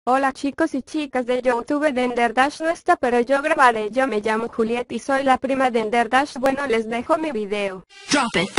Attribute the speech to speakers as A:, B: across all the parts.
A: Hola chicos y chicas de YouTube de Enderdash no está pero yo grabaré. Yo me llamo Juliet y soy la prima de Enderdash. Bueno, les dejo mi video.
B: Drop it.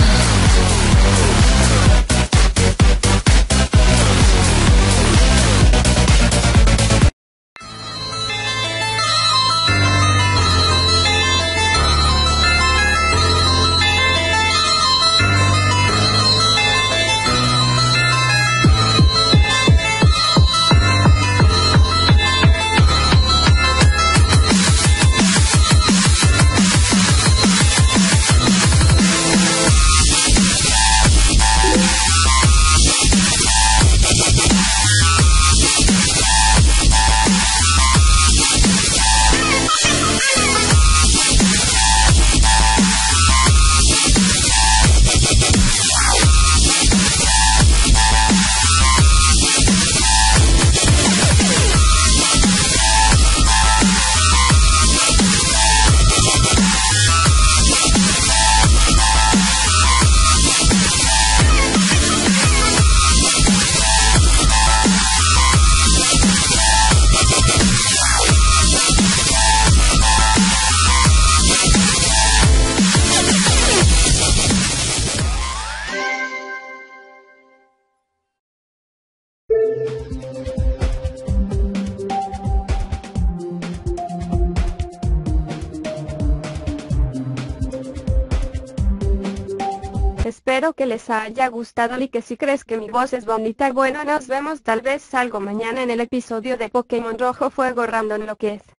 A: Espero que les haya gustado y que si crees que mi voz es bonita, bueno, nos vemos, tal vez salgo mañana en el episodio de Pokémon Rojo Fuego Random lo que es.